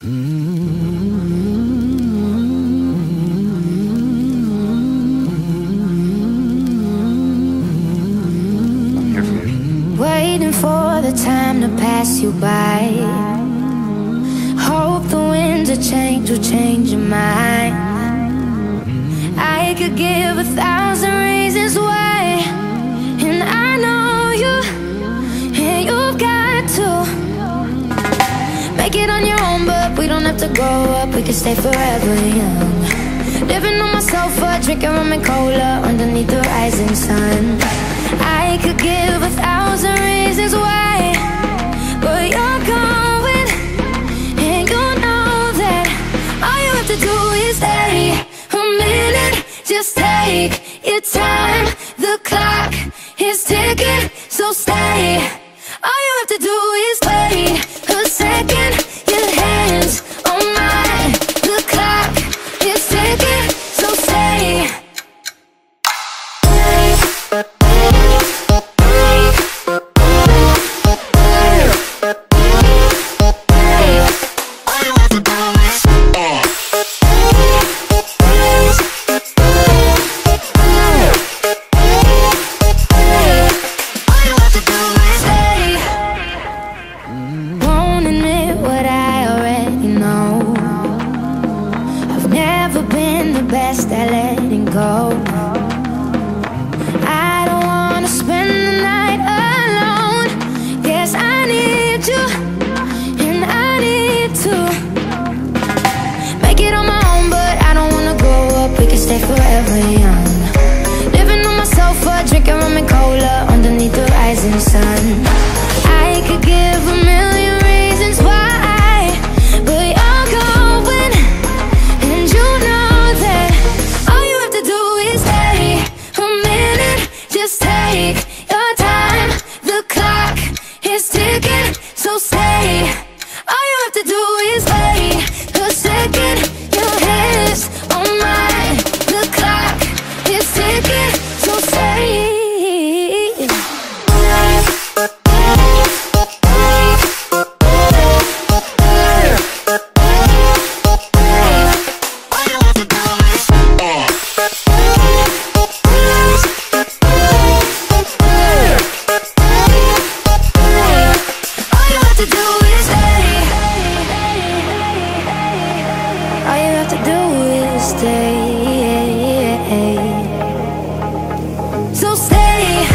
Waiting for the time to pass you by. Hope the winds of change will change your mind. I could give 1,000 reasons why, and I know you, and you've got to make it on your own, but we don't have to grow up, we can stay forever young. Living on my sofa, drinking rum and cola underneath the rising sun. I could give 1,000 reasons why, but you're going, and you know that all you have to do is stay a minute. Just take your time, the clock is ticking, so stay. All you have to do is wait a second. Your hands on mine, the clock is ticking, so stay. Best at letting go. I don't wanna spend the night alone. Yes, I need you, and I need to make it on my own, but I don't wanna grow up, we can stay forever young. Living on my sofa, drinking rum and cola underneath the rising sun. I could give 1,000,000 reasons why, but you're going, and you know that all you have to do is stay a minute. Just take your time, the clock is ticking, so stay. All you have to do is wait a second. Your hands on mine, the clock is ticking, so stay. All you have to do is stay. So stay.